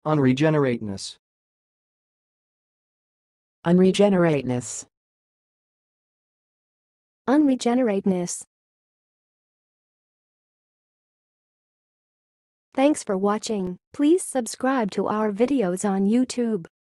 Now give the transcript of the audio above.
Unregenerateness. Unregenerateness. Unregenerateness. Thanks for watching. Please subscribe to our videos on YouTube.